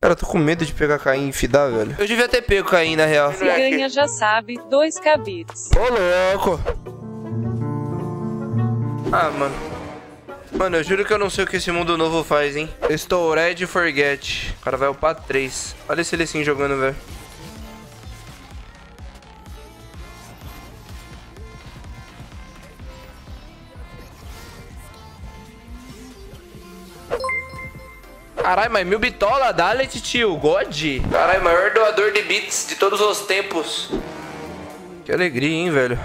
Cara, eu tô com medo de pegar Caim e fidar, velho. Eu devia ter pego Caim, na real. Se ganha já sabe, 2k bits. Ô, louco. Ah, mano. Mano, eu juro que eu não sei o que esse mundo novo faz, hein. Estou ready forget. O cara vai upar 3. Olha esse Lecim jogando, velho. Caralho, mas 1000 bitola, dá-lhe, tio, God. Caralho, maior doador de bits de todos os tempos. Que alegria, hein, velho.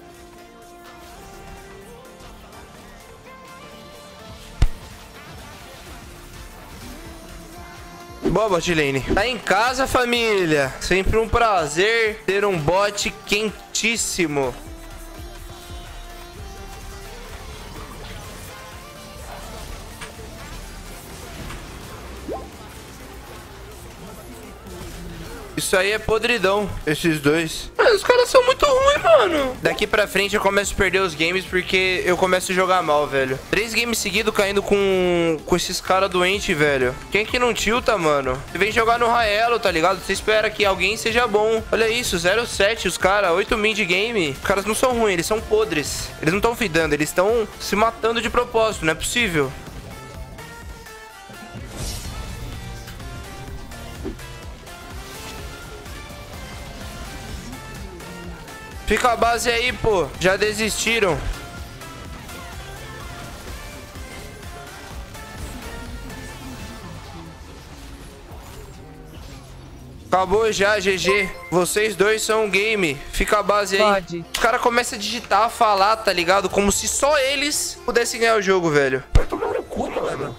Boa, bot lane. Tá em casa, família. Sempre um prazer ter um bot quentíssimo. Isso aí é podridão, esses dois. Mas os caras são muito ruins, mano. Daqui pra frente eu começo a perder os games porque eu começo a jogar mal, velho. 3 games seguidos caindo com esses caras doentes, velho. Quem que não tilta, mano? Você vem jogar no Raelo, tá ligado? Você espera que alguém seja bom. Olha isso, 0-7 os caras, 8 mid game. Os caras não são ruins, eles são podres. Eles não estão fidando, eles estão se matando de propósito, não é possível. Fica a base aí, pô. Já desistiram. Acabou já, GG. Vocês dois são um game. Fica a base aí. Pode. Os caras começam a digitar, a falar, tá ligado? Como se só eles pudessem ganhar o jogo, velho. Vai tomar no cu, mano.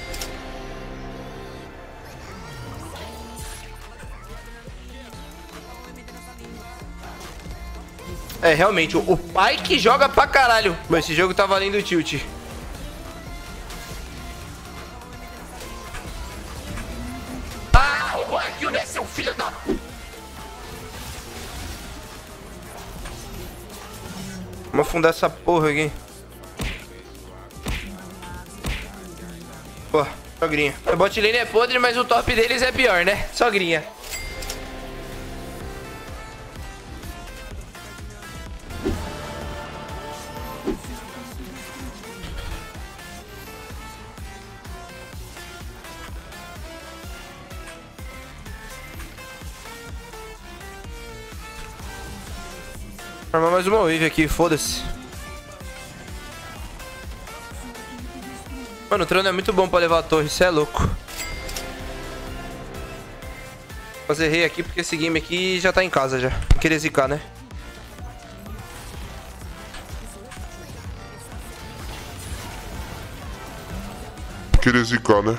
É, realmente, o pai que joga pra caralho. Mas esse jogo tá valendo o tilt. Ah, o Marquinhos, né, seu filho da... Vamos afundar essa porra aqui. Pô, sogrinha. O bot lane é podre, mas o top deles é pior, né? Sogrinha. Formar mais uma wave aqui, foda-se. Mano, o trono é muito bom pra levar a torre, isso é louco. Vou fazer rei aqui porque esse game aqui já tá em casa já. Não queria zicar, né? Queria zicar, né?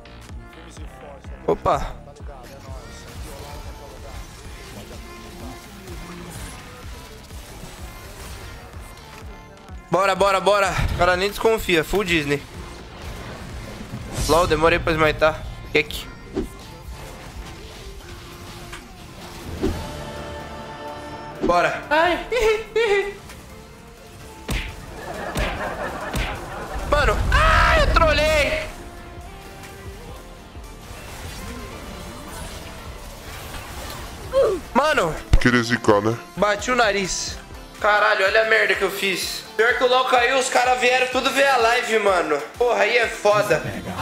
Opa. Bora, bora, bora. O cara nem desconfia. Full Disney. LOL, demorei pra smitar. Kek. Bora. Ai. Mano. Ai, eu trolei. Mano. Queria zicar, né? Bati o nariz. Caralho, olha a merda que eu fiz. Pior que o LOL caiu, os caras vieram tudo ver a live, mano. Porra, aí é foda.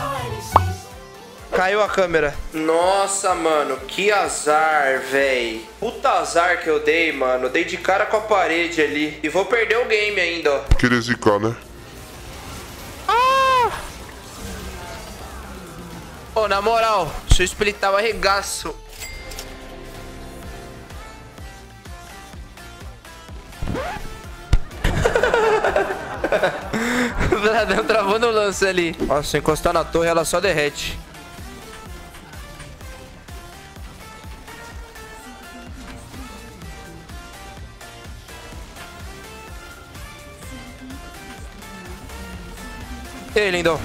Caiu a câmera. Nossa, mano, que azar, véi. Puta azar que eu dei, mano. Dei de cara com a parede ali. E vou perder o game ainda, ó. Queria zicar, né? Ah! Ô, na moral, se eu splitar o arregaço. O Bradão travou no lance ali. Nossa, se encostar na torre, ela só derrete. E aí, lindão?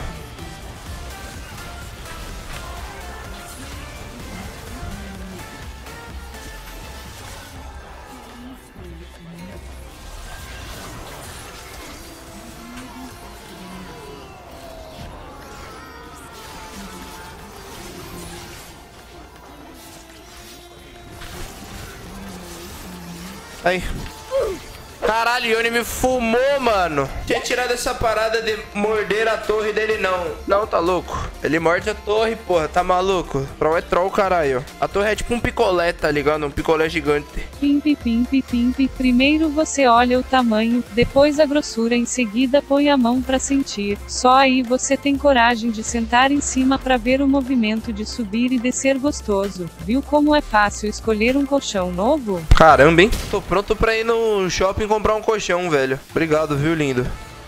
Aí. Caralho, o Yone me fumou, mano. Tinha tirado essa parada de morder a torre dele, não. Não, tá louco. Ele morde a torre, porra. Tá maluco? Troll é troll, caralho. A torre é tipo um picolé, tá ligado? Um picolé gigante. Pimp, pimp, pimp. Primeiro você olha o tamanho, depois a grossura, em seguida põe a mão pra sentir. Só aí você tem coragem de sentar em cima pra ver o movimento de subir e descer gostoso. Viu como é fácil escolher um colchão novo? Caramba, hein? Tô pronto pra ir no shopping comprar um colchão, velho. Obrigado, viu, lindo?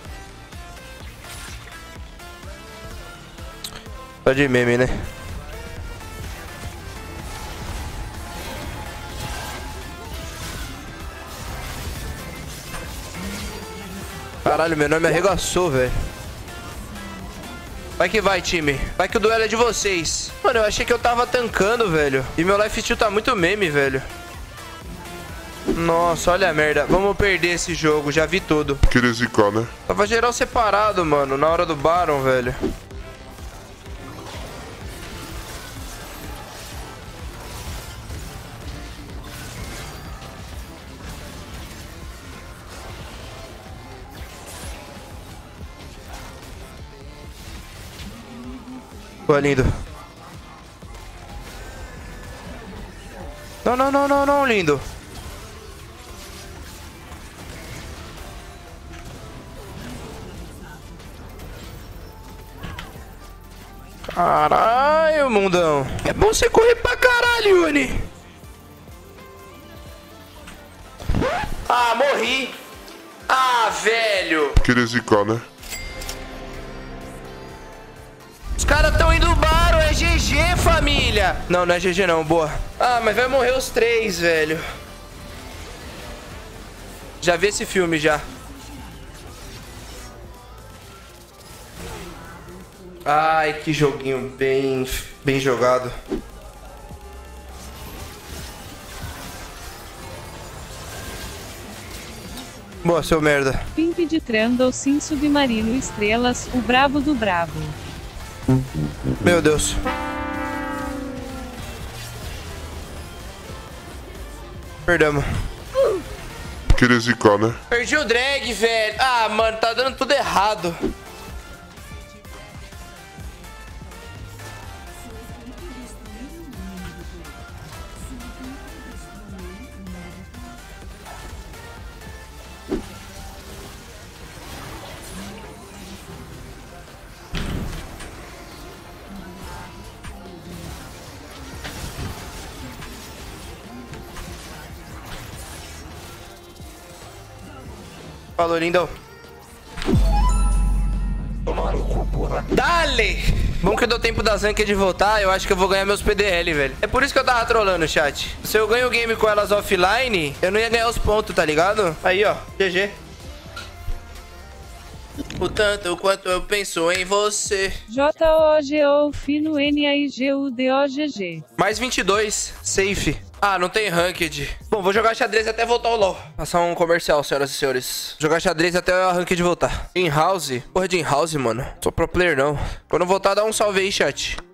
Tá de meme, né? Caralho, meu nome arregaçou, velho. Vai que vai, time. Vai que o duelo é de vocês. Mano, eu achei que eu tava tancando, velho. E meu life steal tá muito meme, velho. Nossa, olha a merda. Vamos perder esse jogo, já vi tudo. Queria zicar, né? Tava geral separado, mano, na hora do Baron, velho. Pô, lindo. Não, não, não, não, não, lindo. Caralho, mundão. É bom você correr pra caralho, Yone. Ah, morri. Ah, velho. Queria zicar, né? Os caras tão indo Baron, é GG, família. Não, não é GG não, boa. Ah, mas vai morrer os três, velho. Já vi esse filme, já. Ai, que joguinho bem jogado. Boa, seu merda. Pimp de Trundle, sim, submarino, estrelas, o brabo do brabo. Meu Deus. Perdemos. Queria zicar, né? Perdi o drag, velho. Ah, mano, tá dando tudo errado. Falou, lindo. Dale! Bom que deu tempo da Zanka de voltar, eu acho que eu vou ganhar meus PDL, velho. É por isso que eu tava trolando, chat. Se eu ganho o game com elas offline, eu não ia ganhar os pontos, tá ligado? Aí, ó, GG. O tanto quanto eu penso em você. J-O-G-O, fino N-A-I-G-U-D-O-G-G. Mais 22, safe. Ah, não tem ranked. Bom, vou jogar xadrez até voltar o LoL. Passar um comercial, senhoras e senhores. Jogar xadrez até a ranked voltar. In house? Porra de in house, mano. Sou pro player, não. Quando voltar, dá um salve aí, chat.